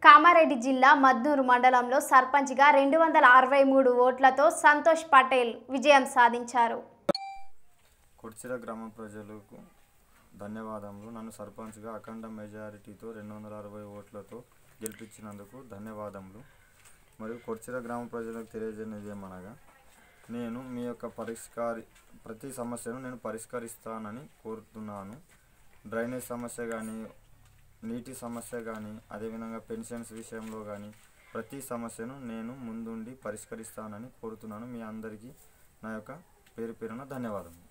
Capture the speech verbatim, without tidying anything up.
కామారెడ్డి జిల్లా మద్నూరు మండలంలో సర్పంచ్గా రెండు వందల అరవై మూడు ఓట్లతో సంతోష్ పటేల్ విజయం సాధించారు. కొర్చిల గ్రామ ప్రజలకు ధన్యవాదములు. నన్ను సర్పంచ్గా అఖండ మెజారిటీతో రెండు వందల అరవై ఓట్లతో గెలిపించినందుకు ధన్యవాదములు. మరియు కొర్చిల గ్రామ ప్రజలకు తెలియజేయనిది ఏమనగా, నేను మీ యొక్క పరిష్కారి ప్రతి సమస్యను నేను పరిష్కరిస్తానని కోరుతున్నాను. డ్రైనేజ్ సమస్య కానీ, నీటి సమస్య కానీ, అదేవిధంగా పెన్షన్స్ విషయంలో కానీ ప్రతి సమస్యను నేను ముందుండి పరిష్కరిస్తానని కోరుతున్నాను. మీ అందరికీ నా యొక్క పేరు పేరున ధన్యవాదములు.